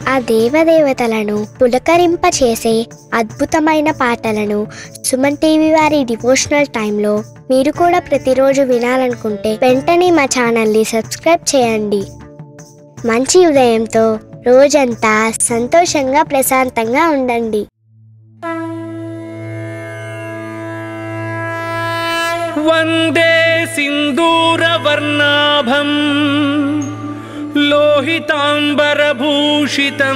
ఆ దేవదేవతలను పులకరింపచేసే అద్భుతమైన పాటలను సుమన్ టీవీ వారి డివోషనల్ టైంలో మీరు కూడా ప్రతిరోజు వినాలనుకుంటే వెంటనే మా ఛానల్ని సబ్స్క్రైబ్ చేయండి. మంచి ఉదయంతో రోజంతా సంతోషంగా ప్రశాంతంగా ఉండండి. వందే సింధూరవర్ణాభం లోహితాంబరభూషితం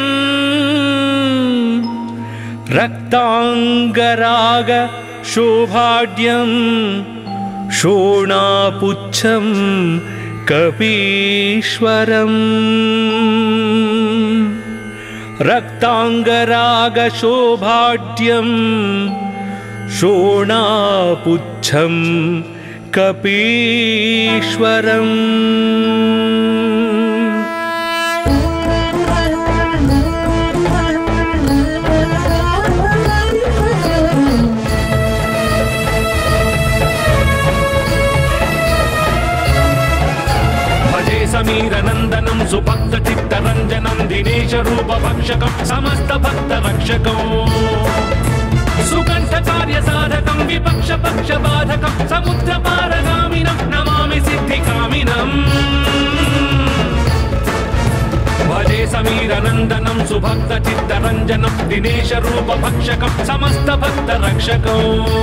రక్తాంగరాగ శోభాఢ్యం శోణాపుచ్చం కపీశ్వరం రక్తాంగరాగ శోభాఢ్యం శోణాపుచ్చం కపీశ్వరం. సమీరనందనం సుభక్త చిత్తరంజనం దినేశ రూపభక్షకం సమస్త భక్త రక్షకం సుకంఠ కార్య సాధకం విపక్ష పక్ష బాధకం సముద్ర పారగామినం నమామి సిద్ధికామినం. భజే సమీరనందనం సుభక్త చిత్తరంజనం దినేశ రూపభక్షకం సమస్త భక్త రక్షకం.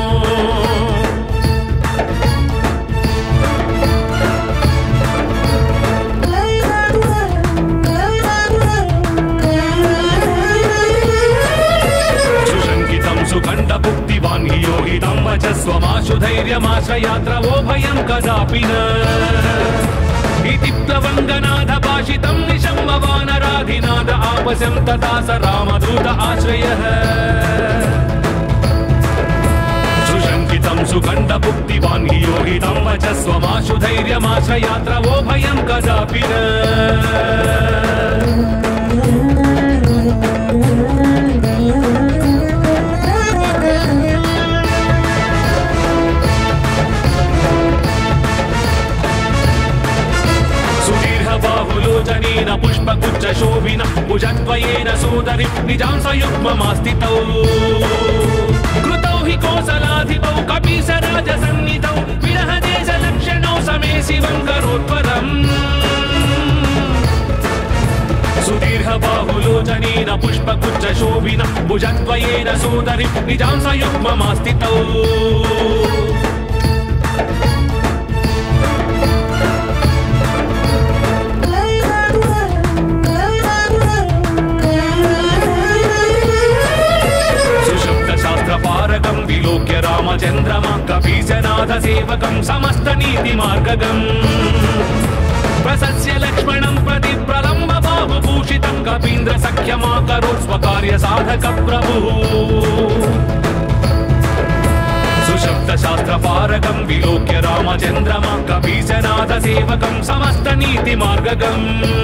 సుఖండ భుక్తివాన్ యోగితం వచస్వమాశు ధైర్యమాశ్రయాత్రవో భయం కదాపి న ఇతి ప్లవంగనాథ భాషితం నిశమ్మవానరాధినాథ ఆపశం తదా స రామదూత ఆశ్రయః. సుశంకితం సుఖండ భుక్తివాన్ యోగితం వచస్వమాశు ధైర్యమాశ్రయాత్రవో భయం కదాపి న పుష్పగుచ్చ శోభిన భుజద్వయేన సోదరి నిజాం సయుగ్మమాస్థితౌ కృతౌ హి కోసలాధిపౌ కపీసరాజ సన్నిధౌ విరహ దేశ లక్షణౌ సమే శివం కరోత్పరం. సుదీర్ఘ బాహులోచనేన పుష్పగుచ్చ శోభిన భుజద్వయేన సోదరి నిజాం సయుగ్మమాస్థితౌ పారకం విలోక్య రామచంద్రమా కపీశనాథ సేవకం సమస్త నీతి మార్గగం ప్రసస్య లక్ష్మణం ప్రతి ప్రలంబ బాహుభూషితం కపీంద్ర సఖ్యమాకరోత్ స్వకార్య సాధక ప్రభు. సుశబ్ద శాస్త్ర పారకం విలోక్య రామచంద్రమా కపీశనాథ సేవకం సమస్త నీతి మార్గగం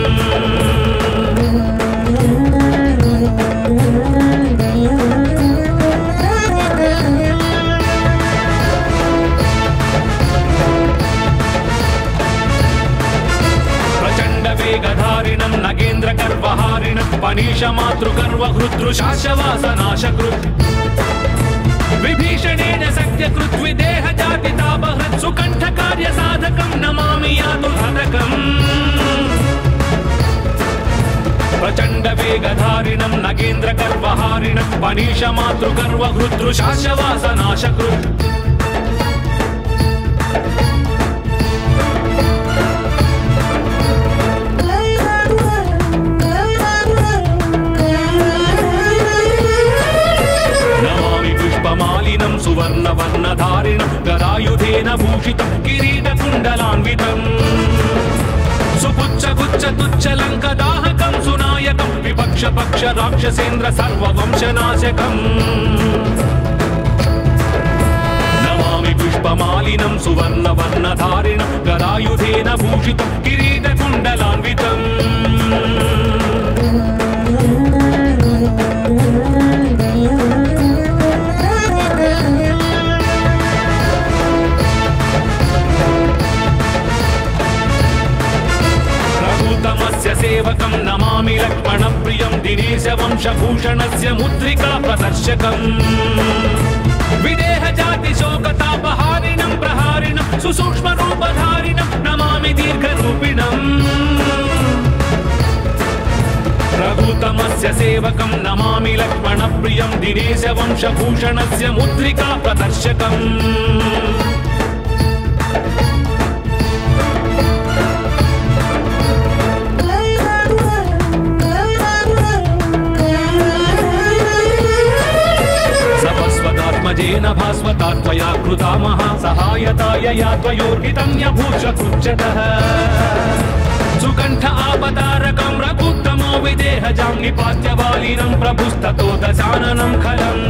వేగధారిణం నగేంద్ర గర్వహారిణం పనీష మాతృగర్వ హృదృశాశవాసనాశకృత్ విభీషణేన సత్యకృత్ విదేహ జాతి తాపహృత్ సుకంఠ కార్య సాధకం నమామి యాతుర్హతకం. ప్రచండ వేగధారిణం నగేంద్ర గర్వహారిణం పనీష మాతృగర్వ హృదృశాశవాసనాశకృత్ సువర్ణవర్ణధారిణం గదాయుధేన భూషితం కిరీటకుండలాన్వితం సుపుచ్చగుచ్చ తుచ్చలంకదాహకం సునాయకం విపక్ష పక్ష రాక్షసేంద్ర సర్వవంశనాశకం. నమామి పుష్పమాలినం సువర్ణవర్ణధారిణం గదాయుధేన భూషితం కిరీటకుండలాన్వితం दिनेश वंशभूषणस्य मुद्रिका प्रदर्शकम् विदेह जाति शोकतापहारिणं प्रहारिणं सुसूक्ष्म रूपधारिणं नमामि दीर्घरूपिणम् रघुतमस्य सेवकं नमामि लक्ष्मणप्रियं दिनेश वंशभूषणस्य मुद्रिका प्रदर्शकम् सपस्वतात्मजेन भास्वता त्वया कृता महासहायताय या त्वयोर्हितं यभूषकृच्छतः सुकण्ठ आपतारकं रघुत्तमो विदेहजां निपात्य वालिनं प्रभुस्ततो दशाननं खलम्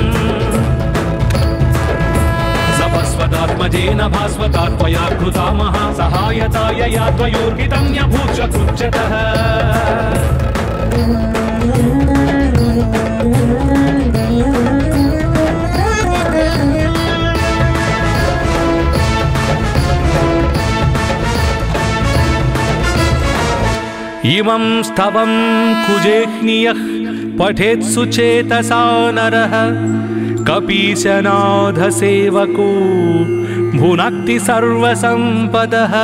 सपस्वतात्मजेन भास्वता त्वया कृता महासहायताय या त्वयोर्हितं यभूषकृच्छतः इमं स्तवं कुजेह्नियः पठेत् सुचेतसा नरः कपीशनाथसेवको भुनक्ति सर्वसम्पदः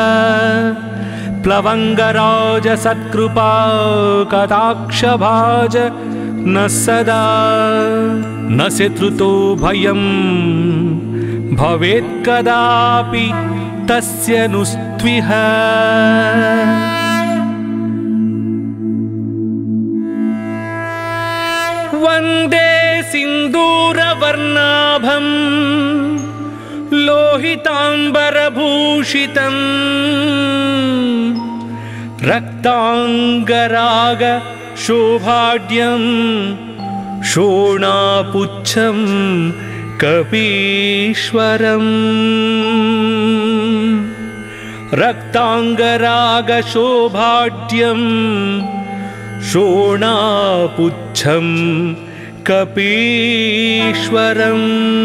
प्लवङ्गराज सत्कृपा कटाक्षभाज न सदा न शत्रुतो भयं भवेत् कदापि तस्य नुस्त्विह वन्दे सिन्दूरवर्णाभं लोहिताम्बरभूषितं रक्ताङ्गराग शोभाढ्यं शोणापुच्छं कपीश्वरम् रक्ताङ्गराग शोभाढ्यं शोणापुच्छं कपीश्वरम्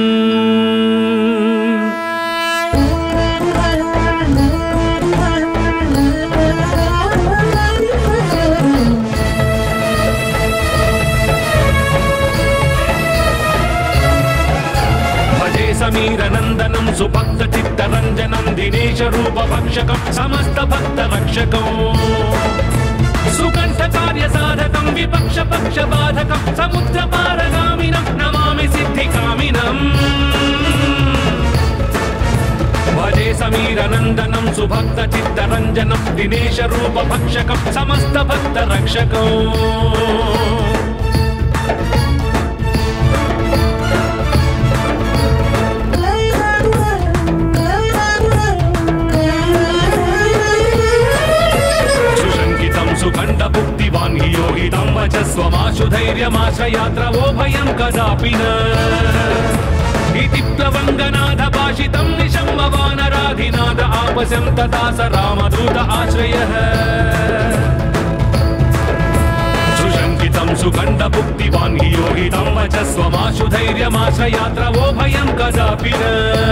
भजे समीरनन्दनं सुभक्तचित्तरञ्जनं दिनेशरूपभक्षकं समस्तभक्तरक्षकम् सुकण्ठकार्यसाधकं विपक्षपक्षबाधकं समुद्रपारगामिनं नमामि सिद्धिकामिनम् भजे समीरनन्दनं सुभक्तचित्तरञ्जनं दिनेशरूपभक्षकं समस्तभक्तरक्षकम् सुखण्डभुक्तिवान् हि योगितं वचस्वमाशु धैर्यमाश्रयात्रवो भयं कदापि न इति प्लवङ्गनाथ भाषितं निशम्भवानराधिनाथ आपश्यं तथा स रामदूत आश्रयः सुशङ्कितं सुखण्डभुक्तिवान् हि योगितं वचस्वमाशु धैर्यमाश्रयात्रवो भयं कदापि न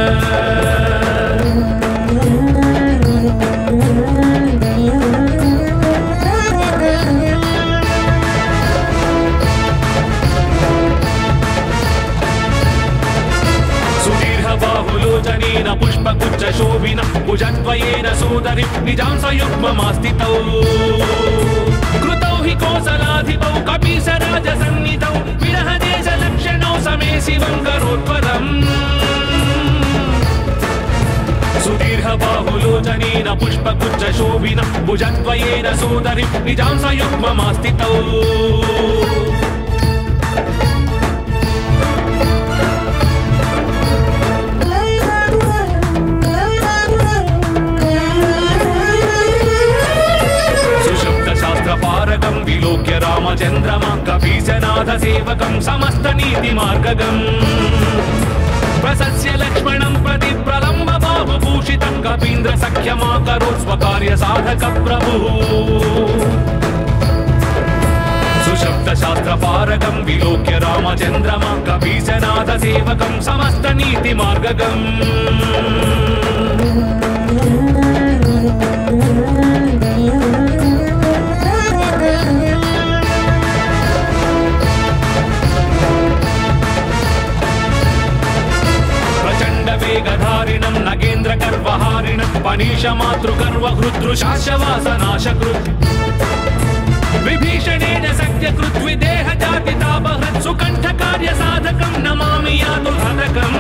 बाहुलोचनेन पुष्पगुच्छ शोभिन भुजद्वयेन सोदरि निजां सयुग्ममास्थितौ कृतौ हि कोसलाधिपौ कपीशराजसन्निधौ विरहदेशलक्षणौ समे शिवं करोत्पदम् सुदीर्घ बाहुलोचनेन पुष्पगुच्छ शोभिन भुजद्वयेन सोदरि निजां सयुग्ममास्थितौ पारगं विलोक्य रामचन्द्रमा कपीशनाथ सेवकं समस्त नीतिमार्गगम् प्रसस्य लक्ष्मणं प्रति प्रलम्ब बाहुभूषितं कपीन्द्र सख्यमाकरोत् स्वकार्य साधक प्रभुः सुशब्द शास्त्र पारगं विलोक्य रामचन्द्रमा कपीशनाथ सेवकं समस्त नीतिमार्गगम् पनीश मातृगर्वहृदृशाशवासनाशकृत् विभीषणेन सख्यकृत् विदेह जातितापहृत् सुकण्ठकार्यसाधकं नमामि यातुहतकम्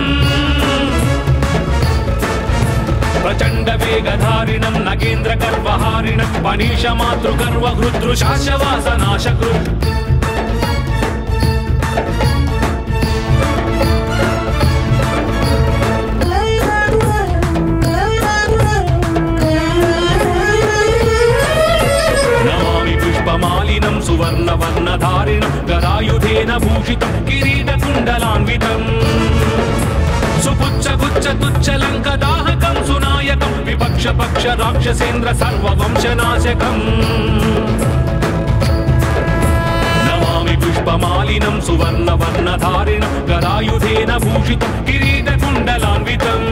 प्रचण्ड वेगधारिणं नगेन्द्र गर्वहारिणं पनीश मातृगर्वहृदृशाशवासनाशकृत् पुष्पमालिनं सुवर्णवर्णधारिणं गदायुधेन भूषितं किरीटकुण्डलान्वितम् सुपुच्छ तुच्छलङ्कदाहकं सुनायकं विपक्ष पक्ष राक्षसेन्द्र सर्ववंशनाशकम् नमामि पुष्पमालिनं सुवर्णवर्णधारिणं गदायुधेन भूषितं किरीटकुण्डलान्वितम्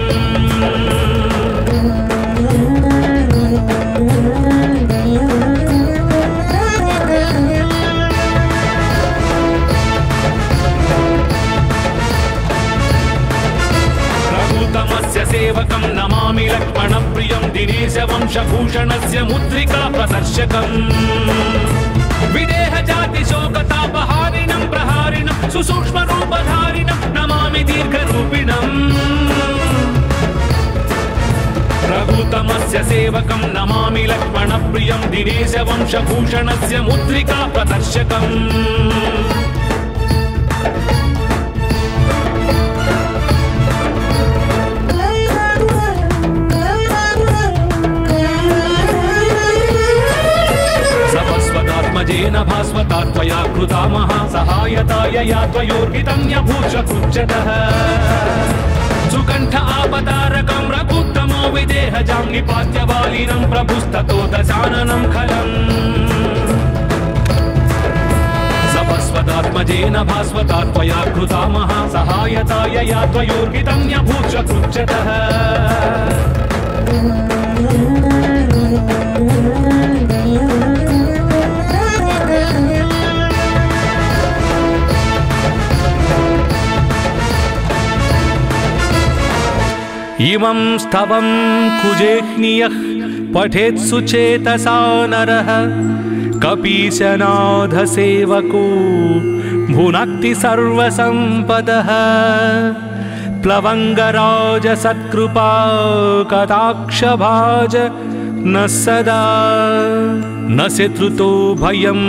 सेवकं नमामि लक्ष्मणप्रियं दिनेशवंशभूषणस्य मुद्रिका प्रदर्शकम् विदेह जातिशोकतापहारिणं प्रहारिणं सुसूक्ष्मरूपधारिणं नमामि दीर्घरूपिणम् रघुतमस्य सेवकं नमामि लक्ष्मणप्रियं दिनेशवंशभूषणस्य मुद्रिका प्रदर्शकम् भास्वतात्वया कृता महासहायताय या त्वयोर्गितं यभूषकृच्छतः सुकण्ठ आपतारकं रघुत्तमो विदेहजां निपात्य बालिनं प्रभुस्ततो दशाननं खलम् सपस्वतात्मजेन भास्वतात्वया कृता महासहायताय या त्वयोर्गितं यभूषकृच्छतः इमं स्तवं कुजेह्नियः पठेत् सुचेतसा नरः कपीशनाथसेवको भुनक्ति सर्वसम्पदः प्लवङ्गराजसत्कृपा कटाक्षभाज न सदा न शत्रुतो भयं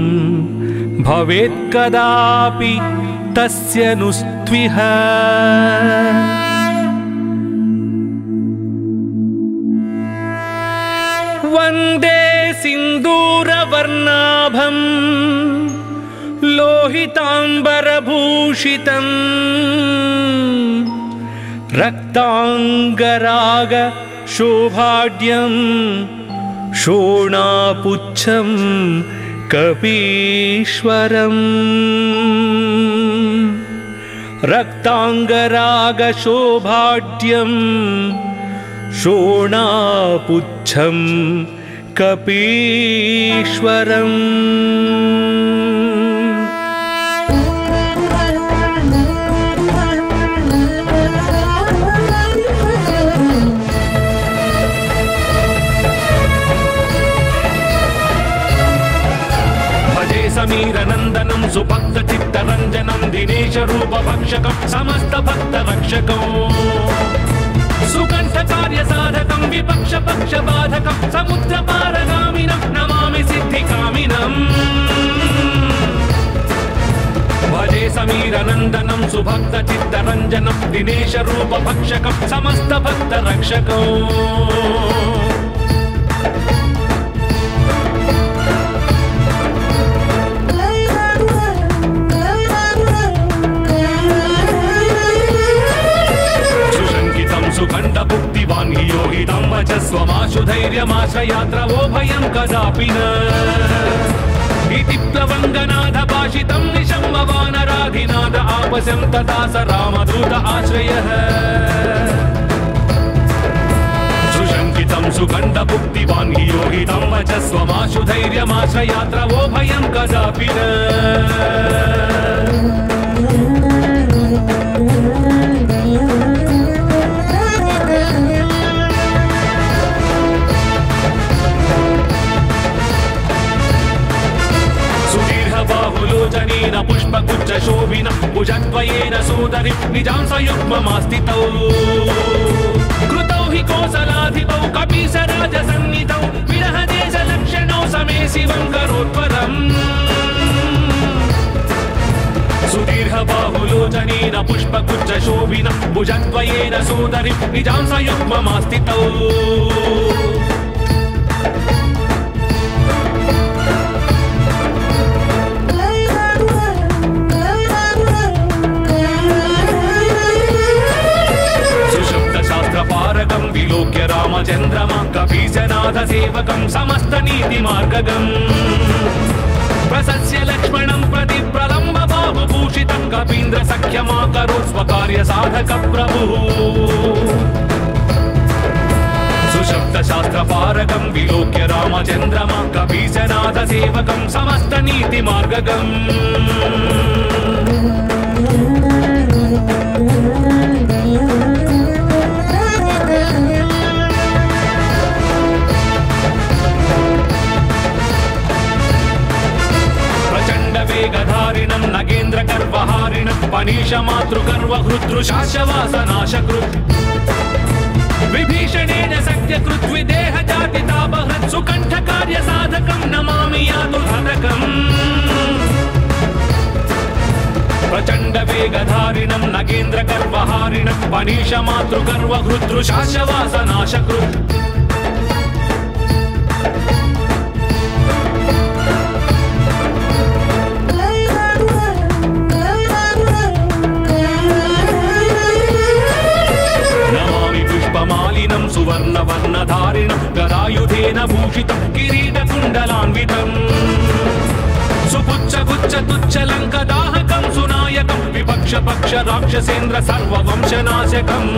भवेत् कदापि तस्य नुस्त्विह वन्दे सिन्दूरवर्णाभं लोहिताम्बरभूषितं रक्ताङ्गराग शोभाढ्यं शोणापुच्छं कपीश्वरम् रक्ताङ्गराग शोभाढ्यं शोणापुच्छं कपीश्वरम् भजे समीरनन्दनं सुभक्तचित्तरञ्जनं दिनेशरूपभक्षकं समस्तभक्तरक्षकम् सुकण्ठकार्यसाधकं विपक्षपक्षबाधकं समुद्रपारगामिनं नमामि सिद्धिकामिनम् भजे समीरनन्दनं सुभक्तचित्तरञ्जनं दिनेशरूपभक्षकं समस्तभक्तरक्षकम् सुखण्डभुक्तिवान् हि योगितं वचस्वमाशु धैर्यमाश्रयात्रवो भयं कदापि न इति प्लवङ्गनाथभाषितं निशम्भवानराधिनाथ आपशं तथा स रामदूत आश्रयः सुशङ्कितं सुखण्डभुक्तिवान् हि योगितं वचस्वमाशु धैर्यमाश्रयात्रवो भयं कदापि न बाहुलोचनेन पुष्पगुच्छ शोभिना भुजद्वयेन सोदरि निजांसयुग्ममास्थितौ कृतौ हि कोसलाधिपौ कपीसराजसन्निधौ विरहदेशलक्षणौ समे शिवं करोत्परम् सुदीर्घ बाहुलोचनेन पुष्पगुच्छ शोभिना भुजद्वयेन सोदरि निजांसयुग्ममास्थितौ पारकं विलोक्य रामचन्द्रमा कपीशनाथ सेवकं समस्त नीतिमार्गगम् प्रसस्य लक्ष्मणं प्रति प्रलम्ब बाहुभूषितं कपीन्द्र सख्यमाकरोत् स्वकार्य साधक प्रभुः सुशब्द शास्त्र पारकं विलोक्य रामचन्द्रमा कपीशनाथ सेवकं समस्त नीतिमार्गगम् वेगधारिणं नगेन्द्र गर्वहारिणं पनीश मातृगर्व हृद्रुशाशवासनाशकृत् विभीषणेन सत्यकृत् विदेह जाति तापहृत् सुकण्ठ कार्य साधकं नमामि यातुर्हतकम् प्रचण्ड वेगधारिणं नगेन्द्र गर्वहारिणं पनीश मातृगर्व हृद्रुशाशवासनाशकृत् सुवर्णवर्णधारिणं गदायुधेन भूषितं किरीटकुण्डलान्वितं सुपुच्छगुच्छ तुच्छलङ्कदाहकं सुनायकं विपक्षपक्ष राक्षसेन्द्र सर्ववंशनाशकम्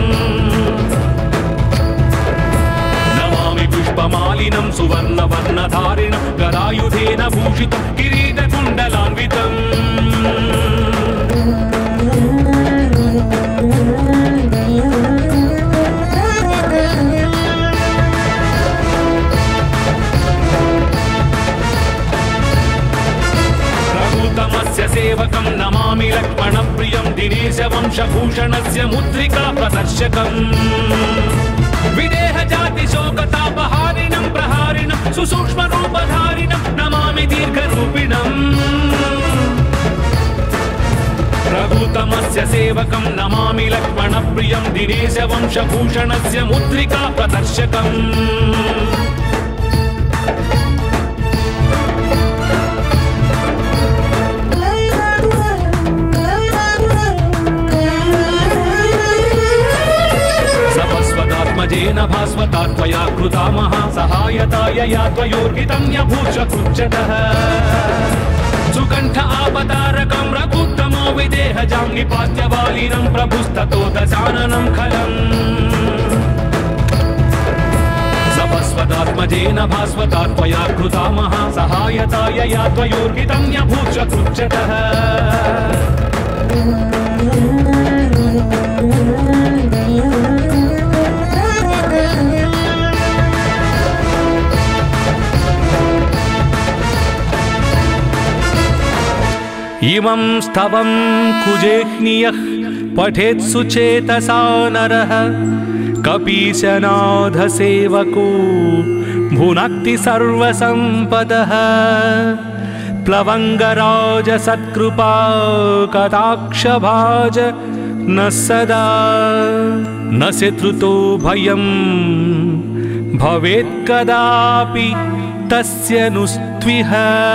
नमामि पुष्पमालिनं सुवर्णवर्णधारिणं गदायुधेन भूषितं किरीटकुण्डलान्वितम् सेवकं नमामि लक्ष्मणप्रियं दिनेशवंशभूषणस्य मुद्रिका प्रदर्शकम् विदेह जाति शोकतापहारिणं प्रहारिणं सुसूक्ष्मरूपधारिणं नमामि दीर्घरूपिणम् रघुतमस्य सेवकं नमामि लक्ष्मणप्रियं दिनेशवंशभूषणस्य मुद्रिका प्रदर्शकम् भास्वता त्वया कृता महासहायताय या त्वयोर्हितं यभूषकृच्छतः सुकण्ठ आपतारकं रघुत्तमो विदेहजां निपात्य वालिनं प्रभुस्ततो दशाननं खलम् सपस्वतात्मजेन भास्वता त्वया कृता महासहायताय या त्वयोर्हितं यभूषकृच्छतः इमं स्तवं कुजेह्नियः पठेत् सुचेतसा नरः कपीशनाथसेवको भुनक्ति सर्वसम्पदः प्लवङ्गराज सत्कृपा कटाक्षभाज न सदा न शत्रुतो भयं भवेत् कदापि तस्य नुस्त्विह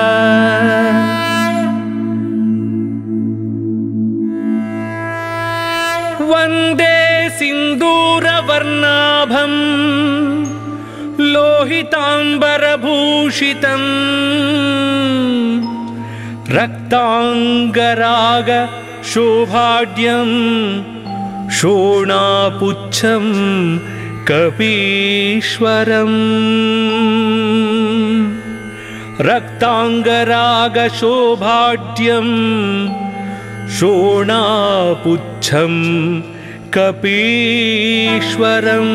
वन्दे सिन्दूरवर्णाभं लोहिताम्बरभूषितं रक्ताङ्गराग शोभाढ्यं शोणापुच्छं कपीश्वरम् रक्ताङ्गराग शोभाढ्यं शोणापुच्छं कपीश्वरम्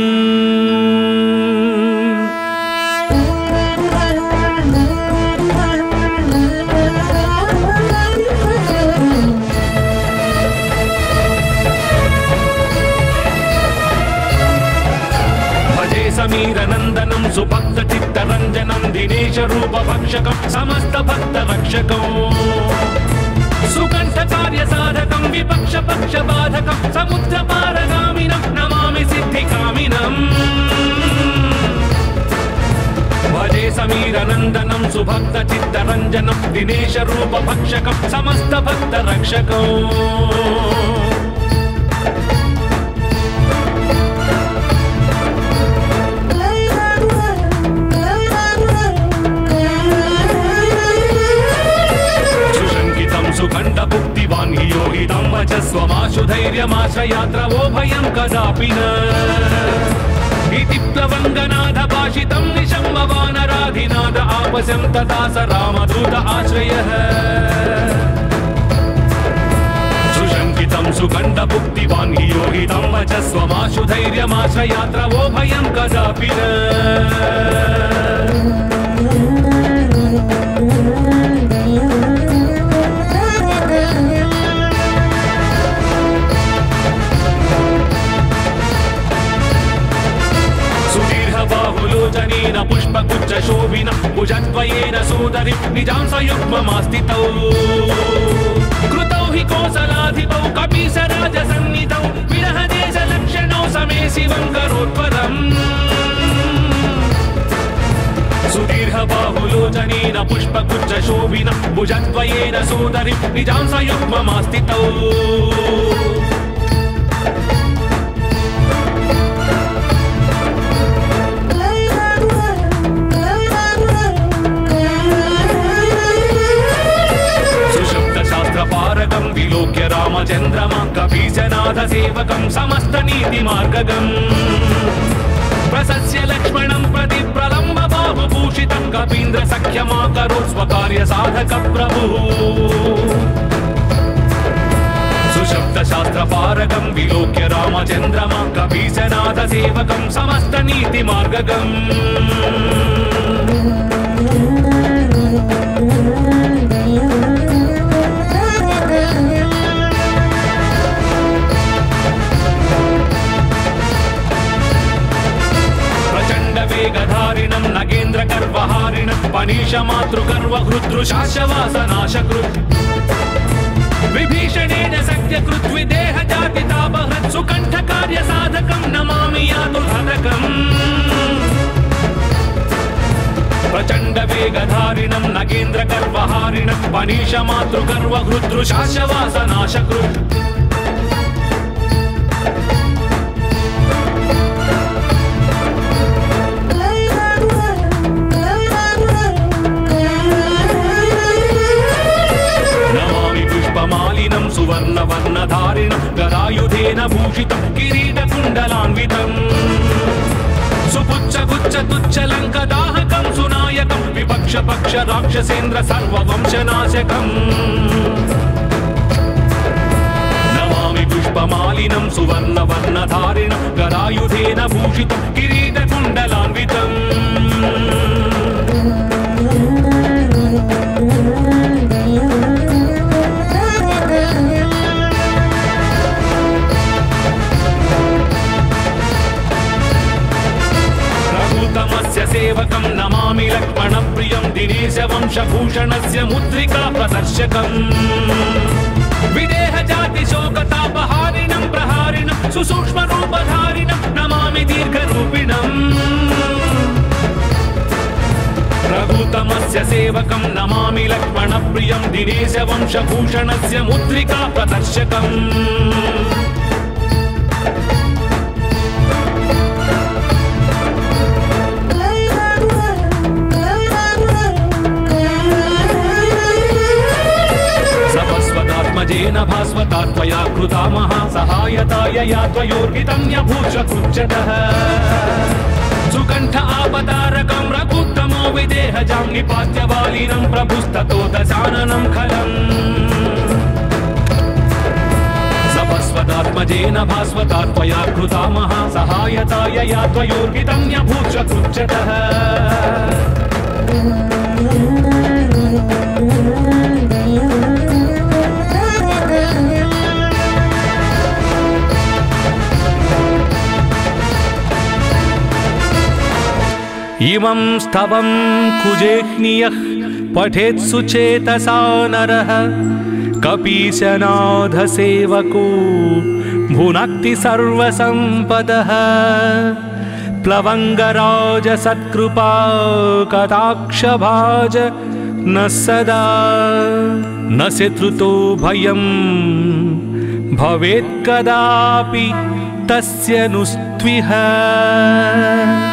दिनेश रूप भक्षकं समस्त भक्त रक्षकं सुकंठ कार्य साधकं विपक्ष पक्ष बाधकं समुद्र पारगामिनं नमामि सिद्धिकामिनं भजे समीर नंदनं सुभक्त चित्तरंजनं दिनेश रूप भक्षकं समस्त भक्त रक्षकं सुखंड भुक्तिवान् हि योगितं वचस्वमाशु धैर्यमाश्रयात्र वो भयं कदापि न इति प्लवङ्गनाथ भाषितं निशम्भवानराधिनाथ आपस्यं तथा स रामदूत आश्रयः सुशङ्कितं सुखंड भुक्तिवान् हि योगितं वचस्वमाशु धैर्यमाश्रयात्र वो भयं कदापि न बाहुलोचनेन पुष्पगुच्छ शोभिन भुजद्वयेन सोदरि निजां सयुग्ममास्थितौ कृतौ हि कोसलाधिपौ कपीसराजसन्निधौ विरहदेशलक्षणौ समे शिवं करोत्परम् सुदीर्घ बाहुलोचनेन पुष्पगुच्छ शोभिन भुजद्वयेन सोदरि निजां सयुग्ममास्थितौ पारगं विलोक्य रामचन्द्रमा कपीशनाथ सेवकं समस्त नीतिमार्गगम् प्रसस्य लक्ष्मणं प्रति प्रलम्ब बाहुभूषितं कपीन्द्र सख्यमाकरोत् स्वकार्य साधक प्रभुः सुशब्द शास्त्र पारगं विलोक्य रामचन्द्रमा कपीशनाथ सेवकं समस्त नीतिमार्गगम् वेगधारिणं नगेन्द्र गर्वहारिणं पनीश मातृगर्व हृद्रुशाशवासनाशकृत् विभीषणेन सख्यकृत् विदेह जातितापहृत् सुकण्ठ कार्य साधकं नमामि यातुर्हतकम् प्रचण्ड वेगधारिणं नगेन्द्र गर्वहारिणं पनीश मातृगर्व हृद्रुशाशवासनाशकृत् मालिनं सुवर्णवर्णधारिणं गदायुधेन भूषितं किरीटकुण्डलान्वितं सुपुच्छ तुच्छलङ्कदाहकं सुनायकं विपक्ष पक्ष राक्षसेन्द्र सर्ववंशनाशकं नमामि पुष्पमालिनं सुवर्णवर्णधारिणं गदायुधेन भूषितं किरीटकुण्डलान्वितं सेवकं नमामि लक्ष्मणप्रियं दिनेशवंशभूषणस्य मुद्रिका प्रदर्शकम् विदेह जातिशोकतापहारिणं प्रहारिणं सुसूक्ष्मरूपधारिणं नमामि दीर्घरूपिणम् रघुतमस्य सेवकं नमामि लक्ष्मणप्रियं दिनेशवंशभूषणस्य मुद्रिका प्रदर्शकम् भास्वता त्वया कृता महासहायताय या त्वयोर्गितं यभूषकृच्छतः सुकण्ठ आपदारकं रघुत्तमो विदेहजां निपात्य बालिनं प्रभुस्ततो दशाननं खलम् सपस्वदात्मजेन भास्वता त्वया कृता महासहायताय या त्वयोर्गितं यभूषकृच्छतः इमं स्तवं कुजेह्नियः पठेत्सु चेतसा नरः कपीशनाथसेवको भुनक्ति सर्वसम्पदः प्लवङ्गराजसत्कृपा कटाक्षभाज न सदा न शत्रुतो भयं भवेत् कदापि तस्य नुस्त्विह।